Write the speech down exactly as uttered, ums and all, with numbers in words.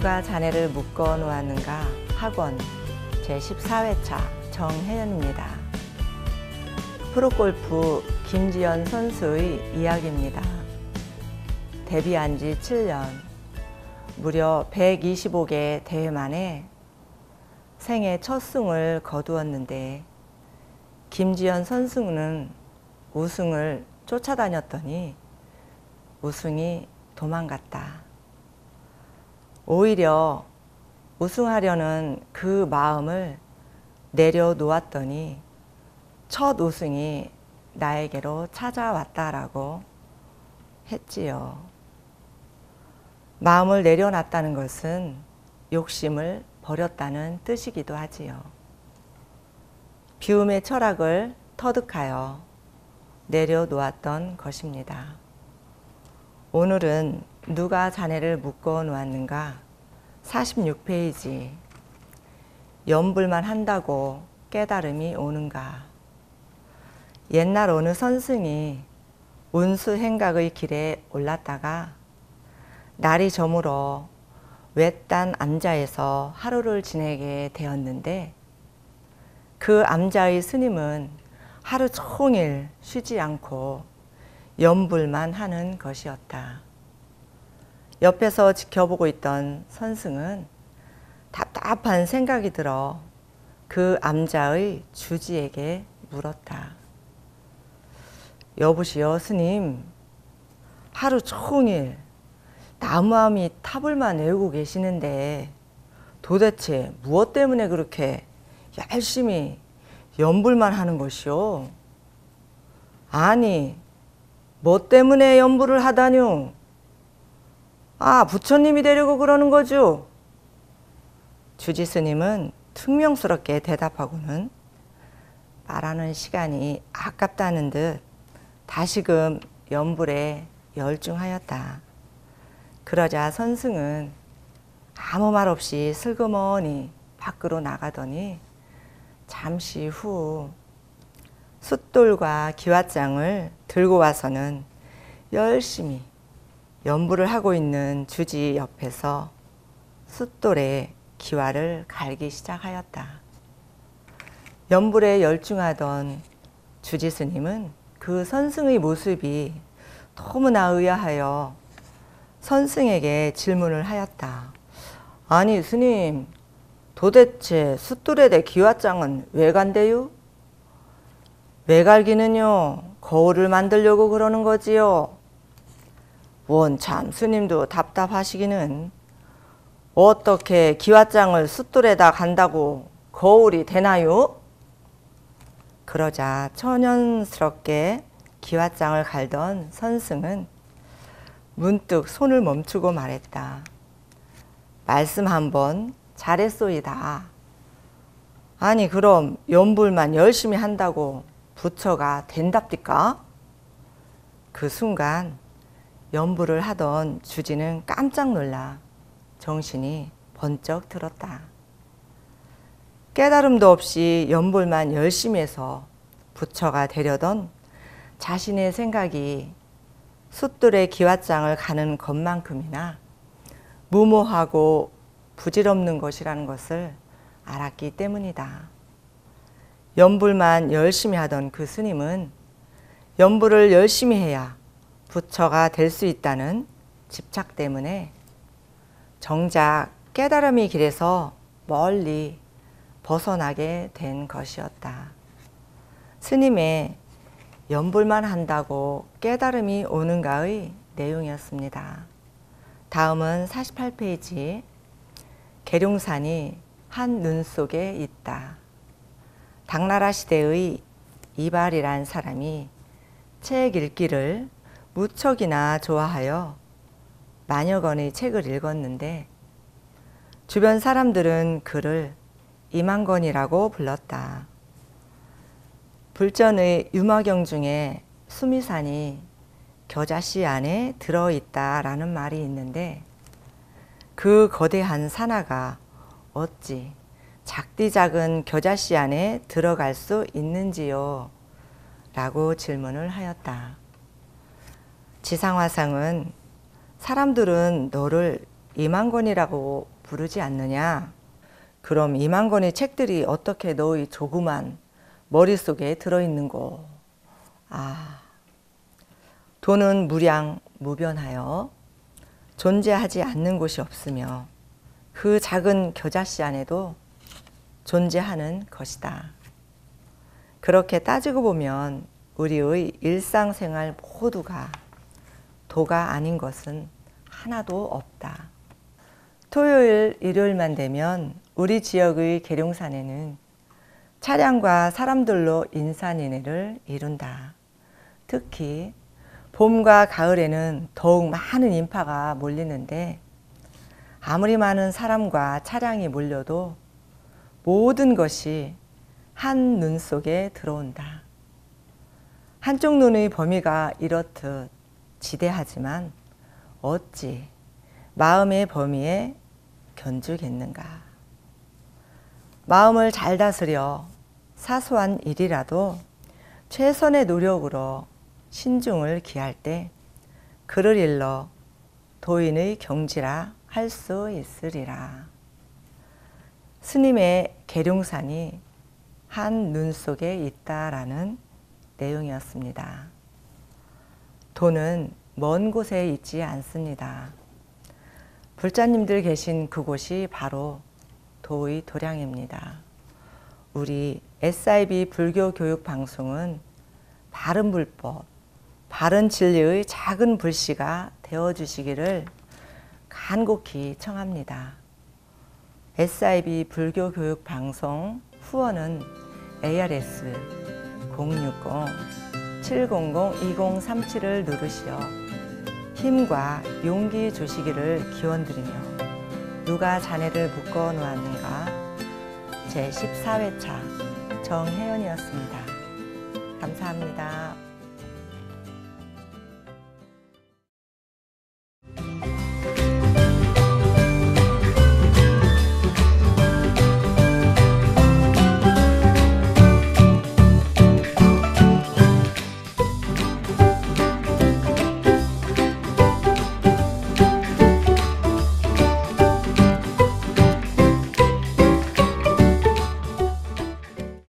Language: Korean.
누가 자네를 묶어 놓았는가 학원 제십사 회차 정혜연입니다. 프로골프 김지연 선수의 이야기입니다. 데뷔한 지 칠 년, 무려 백이십오 개 대회 만에 생애 첫 승을 거두었는데 김지연 선수는 우승을 쫓아다녔더니 우승이 도망갔다. 오히려 우승하려는 그 마음을 내려놓았더니 첫 우승이 나에게로 찾아왔다라고 했지요. 마음을 내려놨다는 것은 욕심을 버렸다는 뜻이기도 하지요. 비움의 철학을 터득하여 내려놓았던 것입니다. 오늘은 누가 자네를 묶어 놓았는가 사십육 페이지 연불만 한다고 깨달음이 오는가. 옛날 어느 선승이 운수 행각의 길에 올랐다가 날이 저물어 외딴 암자에서 하루를 지내게 되었는데 그 암자의 스님은 하루 종일 쉬지 않고 연불만 하는 것이었다. 옆에서 지켜보고 있던 선승은 답답한 생각이 들어 그 암자의 주지에게 물었다. 여보시오 스님, 하루 종일 나무아미 탑을만 외우고 계시는데 도대체 무엇 때문에 그렇게 열심히 연불만 하는 것이오? 아니, 뭐 때문에 연불을 하다뇨? 아, 부처님이 되려고 그러는 거죠? 주지스님은 퉁명스럽게 대답하고는 말하는 시간이 아깝다는 듯 다시금 연불에 열중하였다. 그러자 선승은 아무 말 없이 슬그머니 밖으로 나가더니 잠시 후 숫돌과 기왓장을 들고 와서는 열심히 연불을 하고 있는 주지 옆에서 숫돌에 기와를 갈기 시작하였다. 연불에 열중하던 주지 스님은 그 선승의 모습이 너무나 의아하여 선승에게 질문을 하였다. 아니 스님, 도대체 숫돌에 대 기왓장은 왜 간대요? 왜 갈기는요? 거울을 만들려고 그러는 거지요. 원 참 스님도 답답하시기는 어떻게 기왓장을 숫돌에다 간다고 거울이 되나요? 그러자 천연스럽게 기왓장을 갈던 선승은 문득 손을 멈추고 말했다. 말씀 한번 잘했소이다. 아니 그럼 연불만 열심히 한다고 부처가 된답니까? 그 순간 연불을 하던 주지는 깜짝 놀라 정신이 번쩍 들었다. 깨달음도 없이 연불만 열심히 해서 부처가 되려던 자신의 생각이 숫돌의 기왓장을 가는 것만큼이나 무모하고 부질없는 것이라는 것을 알았기 때문이다. 연불만 열심히 하던 그 스님은 연불을 열심히 해야 부처가 될 수 있다는 집착 때문에 정작 깨달음의 길에서 멀리 벗어나게 된 것이었다. 스님의 연불만 한다고 깨달음이 오는가의 내용이었습니다. 다음은 사십팔 페이지 계룡산이 한 눈 속에 있다. 당나라 시대의 이발이란 사람이 책 읽기를 무척이나 좋아하여 만여 권의 책을 읽었는데 주변 사람들은 그를 이만권이라고 불렀다. 불전의 유마경 중에 수미산이 겨자씨 안에 들어있다라는 말이 있는데 그 거대한 산하가 어찌 작디 작은 겨자씨 안에 들어갈 수 있는지요? 라고 질문을 하였다. 지상화상은 사람들은 너를 이만권이라고 부르지 않느냐? 그럼 이만 권의 책들이 어떻게 너의 조그만 머릿속에 들어있는고? 아, 돈은 무량 무변하여 존재하지 않는 곳이 없으며 그 작은 겨자씨 안에도 존재하는 것이다. 그렇게 따지고 보면 우리의 일상생활 모두가 도가 아닌 것은 하나도 없다. 토요일, 일요일만 되면 우리 지역의 계룡산에는 차량과 사람들로 인산인해를 이룬다. 특히 봄과 가을에는 더욱 많은 인파가 몰리는데 아무리 많은 사람과 차량이 몰려도 모든 것이 한 눈 속에 들어온다. 한쪽 눈의 범위가 이렇듯 지대하지만 어찌 마음의 범위에 견주겠는가. 마음을 잘 다스려 사소한 일이라도 최선의 노력으로 신중을 기할 때 그를 일러 도인의 경지라 할 수 있으리라. 스님의 계룡산이 한 눈 속에 있다라는 내용이었습니다. 도는 먼 곳에 있지 않습니다. 불자님들 계신 그곳이 바로 도의 도량입니다. 우리 에스아이비 불교교육방송은 바른 불법, 바른 진리의 작은 불씨가 되어주시기를 간곡히 청합니다. 에스아이비 불교교육방송 후원은 에이아르에스 공육공 칠공공 이공삼칠을 누르시어 힘과 용기 주시기를 기원드리며 누가 자네를 묶어 놓았는가 제십사 회차 정혜연이었습니다. 감사합니다.